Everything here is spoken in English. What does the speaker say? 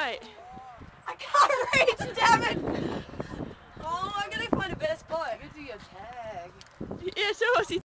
tight. I can't reach, damn it! Oh, I'm gonna find a better spot. I'm gonna do your tag. Yeah, show us.